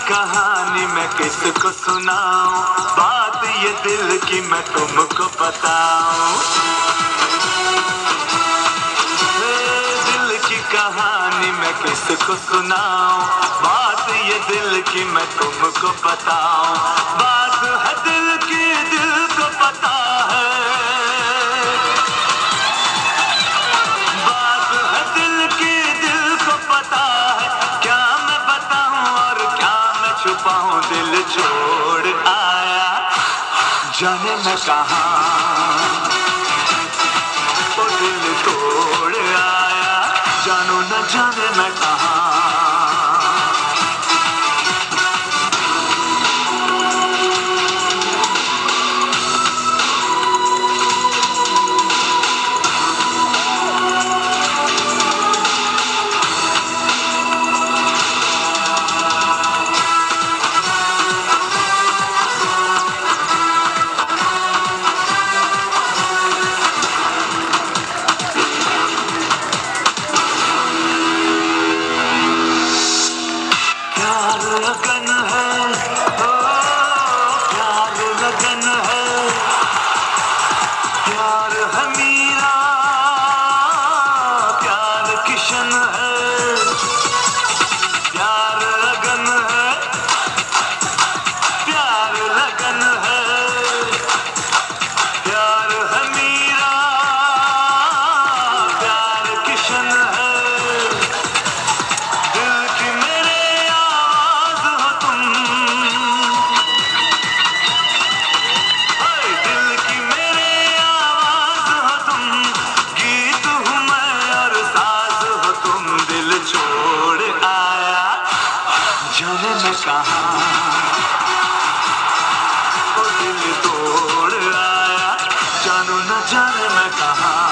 कहानी मैं किसको सुनाऊं, बात ये दिल की मैं तुमको बताऊं। दिल की कहानी मैं किसको सुनाऊं, बात ये दिल की मैं तुमको बताऊं। बात है दिल की, दिल को पता है, बात है दिल की, दिल को पता है। क्या मैं बताऊं और क्या मैं छुपाऊं, दिल छोड़ आया जाने मैं कहां, ओ दिल तोड़ आया जानू न जाने मैं कहां। लगन है, ओ प्यार लगन है, प्यार है मीरा, प्यार किशन है, प्यार लगन है, प्यार लगन है, प्यार है मीरा, प्यार किशन है। छोड़ आया जाने मैं कहां, ओ दिल तोड़ आया जानू न जाने मैं कहां।